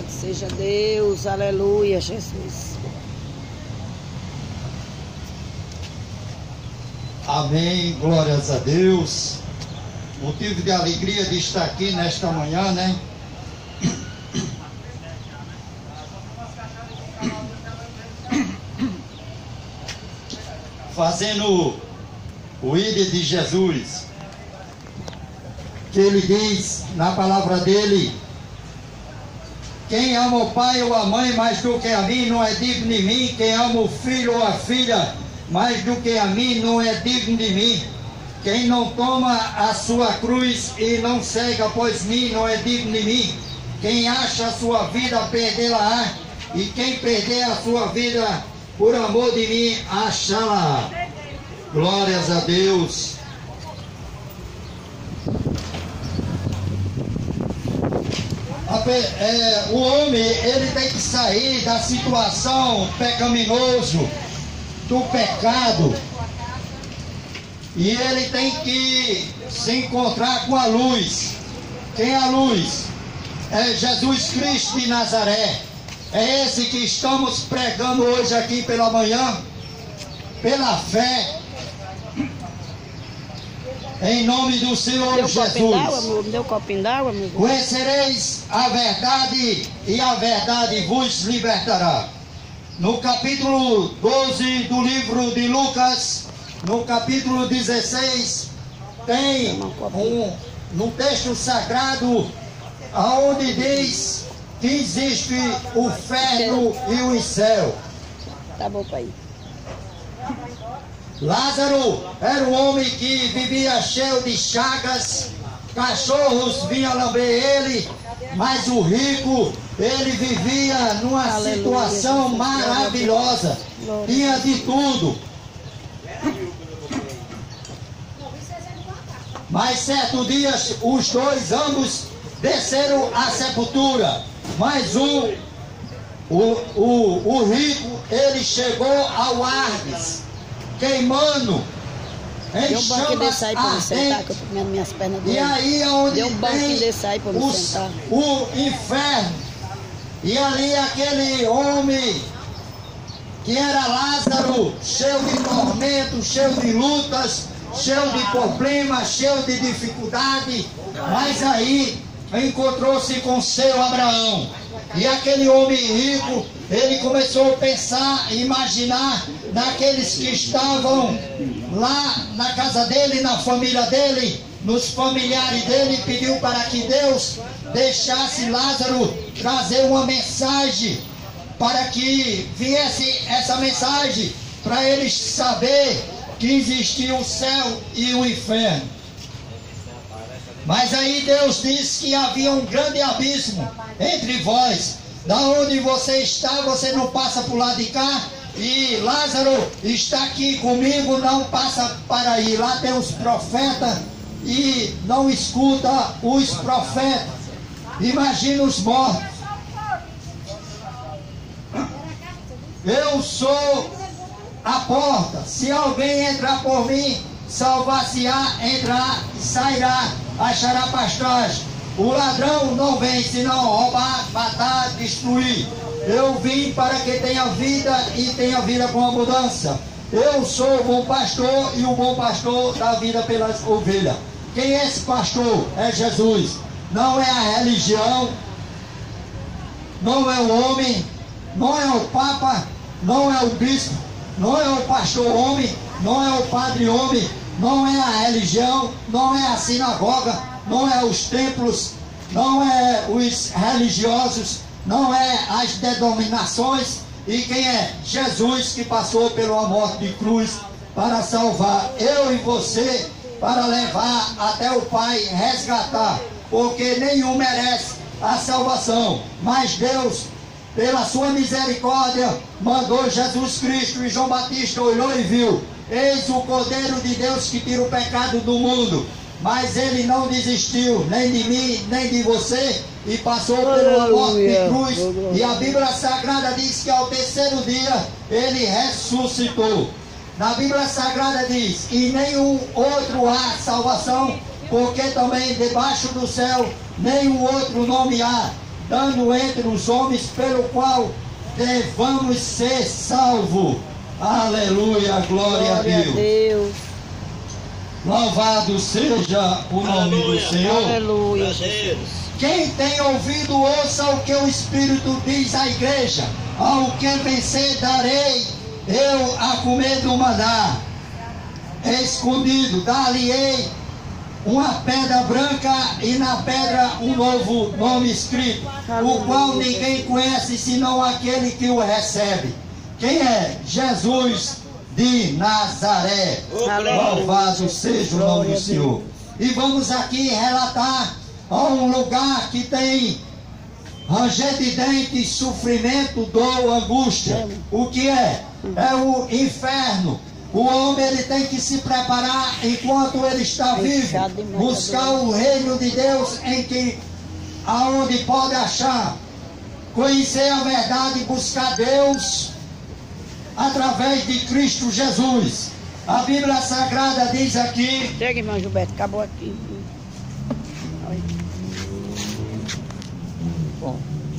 Louvado seja Deus, aleluia, Jesus. Amém, glórias a Deus. Motivo de alegria de estar aqui nesta manhã, né? Fazendo o ID de Jesus, que ele diz na palavra dele: quem ama o pai ou a mãe mais do que a mim não é digno de mim. Quem ama o filho ou a filha mais do que a mim não é digno de mim. Quem não toma a sua cruz e não segue após mim não é digno de mim. Quem acha a sua vida, perdê-la-á, e quem perder a sua vida por amor de mim, achá-la. Glórias a Deus. O homem, ele tem que sair da situação pecaminosa, do pecado, e ele tem que se encontrar com a luz. Quem é a luz? É Jesus Cristo de Nazaré. É esse que estamos pregando hoje aqui pela manhã, pela fé, em nome do Senhor Jesus. Deu copinho d'água, meu? Conhecereis a verdade e a verdade vos libertará. No capítulo 12 do livro de Lucas, no capítulo 16, tem no texto sagrado, aonde diz que existe o inferno e o céu. Tá bom, pai. Lázaro era um homem que vivia cheio de chagas, cachorros vinham lamber ele, mas o rico, ele vivia numa situação maravilhosa, tinha de tudo. Mas certo dia os dois, ambos, desceram à sepultura, mas o rico, ele chegou ao Hades, queimando em chamas ardentes. E aí é onde tem o inferno. E ali aquele homem que era Lázaro, cheio de tormentos, cheio de lutas, cheio de problemas, cheio de dificuldade, mas aí encontrou-se com seu Abraão. E aquele homem rico, ele começou a pensar, imaginar naqueles que estavam lá na casa dele, na família dele, nos familiares dele, pediu para que Deus deixasse Lázaro trazer uma mensagem, para que viesse essa mensagem, para eles saber que existia o céu e o inferno. Mas aí Deus disse que havia um grande abismo entre vós. Da onde você está, você não passa para o lado de cá. E Lázaro está aqui comigo, não passa para aí. Lá tem os profetas e não escuta os profetas. Imagina os mortos. Eu sou a porta. Se alguém entrar por mim, salvar-se-á, entrar e sairá, achará pastagem. O ladrão não vem senão roubar, matar, destruir. Eu vim para que tenha vida e tenha vida com abundância. Eu sou o bom pastor e o bom pastor dá vida pelas ovelhas. Quem é esse pastor? É Jesus. Não é a religião, não é o homem, não é o papa, não é o bispo, não é o pastor homem, não é o padre homem, não é a religião, não é a sinagoga, não é os templos, não é os religiosos, não é as denominações. E quem é? Jesus, que passou pela morte de cruz para salvar eu e você, para levar até o Pai, resgatar, porque nenhum merece a salvação, mas Deus, pela sua misericórdia, mandou Jesus Cristo. E João Batista olhou e viu: eis o Cordeiro de Deus que tira o pecado do mundo. Mas ele não desistiu, nem de mim, nem de você, e passou pela morte de cruz. E a Bíblia Sagrada diz que ao terceiro dia ele ressuscitou. Na Bíblia Sagrada diz: e nenhum outro há salvação, porque também debaixo do céu nenhum outro nome há dando entre os homens pelo qual devamos ser salvos. Aleluia, glória a Deus. Louvado seja o nome do Senhor. Aleluia, Jesus. Quem tem ouvido, ouça o que o Espírito diz à igreja. Ao que vencer, darei eu a comer do maná escondido. Dar-lhe-ei uma pedra branca e na pedra um novo nome escrito, o qual ninguém conhece senão aquele que o recebe. Quem é? Jesus de Nazaré. Louvado seja o nome do Senhor. E vamos aqui relatar a um lugar que tem ranger de dentes, sofrimento, dor, angústia. O que é? É o inferno. O homem ele tem que se preparar enquanto ele está vivo, buscar o reino de Deus aonde pode achar, conhecer a verdade, buscar Deus através de Cristo Jesus. A Bíblia Sagrada diz aqui. Chega, irmão Gilberto, acabou aqui. Bom.